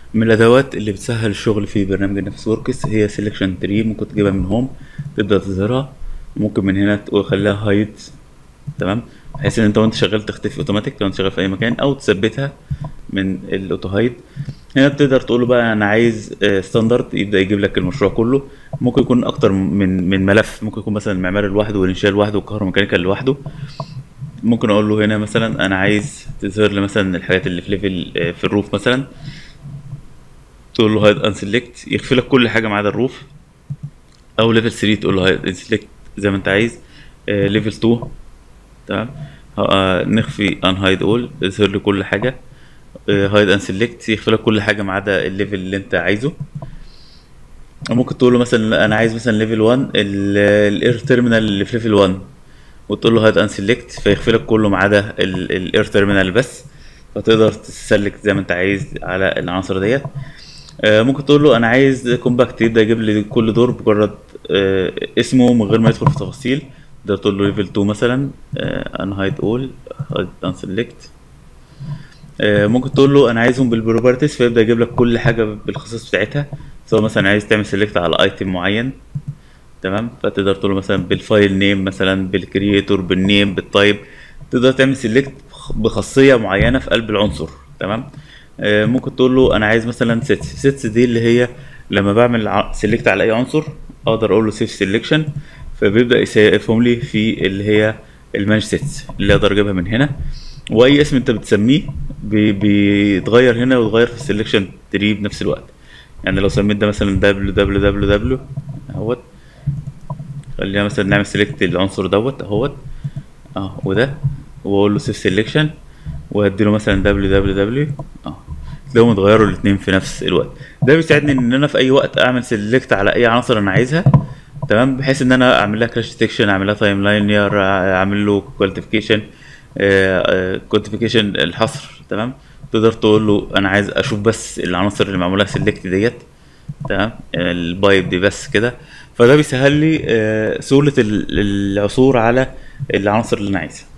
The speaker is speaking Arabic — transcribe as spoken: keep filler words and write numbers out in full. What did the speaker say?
من الادوات اللي بتسهل الشغل في برنامج النفس وركس هي سيلكشن تري. ممكن تجيبها من هوم تبدا تظهرها، ممكن من هنا تقول خليها هايد، تمام، بحيث ان انت وانت شغال تختفي اوتوماتيك لو انت شغال في اي مكان، او تثبتها من الاوتو هايد. هنا بتقدر تقول له بقى انا عايز ستاندرد، يبدا يجيب لك المشروع كله. ممكن يكون اكتر من من ملف، ممكن يكون مثلا المعماري لوحده والانشاء لوحده والكهروميكانيكال لوحده. ممكن اقول له هنا مثلا انا عايز تظهر لي مثلا الحاجات اللي في ليفل آه، في الروف مثلا، تقول له هايد ان سيلكت يخفي لك كل حاجه ما عدا الروف. او ليفل ثري تقول له هايد ان سيلكت زي ما انت عايز. ليفل تو، تمام، آه، نخفي ان هايد اول يظهر لي كل حاجه. هايد ان سيلكت يخفي لك كل حاجه ما عدا الليفل اللي انت عايزه. ممكن تقول له مثلا انا عايز مثلا ليفل ون الاير تيرمينال اللي في ليفل ون، وتقول له هايد ان سيلكت فيخفي لك كله ما عدا الاير تيرمينال بس. فتقدر تسلك زي ما انت عايز على العناصر ديت. آه، ممكن تقول له انا عايز كومباكت، يبدا يجيب لي كل دور بمجرد آه، اسمه من غير ما يدخل في تفاصيل. تقدر تقول له ليفل تو مثلا ان هايد اول هايد ان سيلكت. ممكن تقول له انا عايزهم بالبروبرتيز فيبدا يجيب لك كل حاجه بالخصائص بتاعتها. سواء مثلا عايز تعمل سيلكت على ايتم معين، تمام، فتقدر تقول له مثلا بالفايل نيم مثلا بالكرييتور بالنيم بالتايب. تقدر تعمل سيلكت بخاصيه معينه في قلب العنصر، تمام. آه، ممكن تقول له انا عايز مثلا سيتس سيتس دي اللي هي لما بعمل سيلكت على اي عنصر اقدر اقول له سيف سيلكشن، فبيبدا يسيفهم لي في اللي هي المانج سيتس اللي اقدر اجيبها من هنا. واي اسم انت بتسميه بي- بيتغير هنا ويتغير في السيلكشن تري بنفس الوقت. يعني لو سميت ده مثلا دبليو دبليو دبليو دبليو اهوت، خلينا مثلا نعمل سيلكت العنصر دوت اهوت اه وده، واقول له سيف سيلكشن وهديله مثلا دبليو دبليو دبليو اه، تلاقيهم اتغيروا الاتنين في نفس الوقت. ده بيساعدني ان انا في اي وقت اعمل سيلكت على اي عناصر انا عايزها، تمام، بحيث ان انا اعمل لها كراش ديتكشن، اعمل لها تايم لاينر، اعمل له كواليفيكيشن كوانتيفيكيشن الحصر، تمام. تقدر تقول له انا عايز اشوف بس العناصر اللي معموله سيلكت ديت، تمام، البايب دي بس كده. فده بيسهل لي آه، سهوله ال- العثور على العناصر اللي انا عايزها.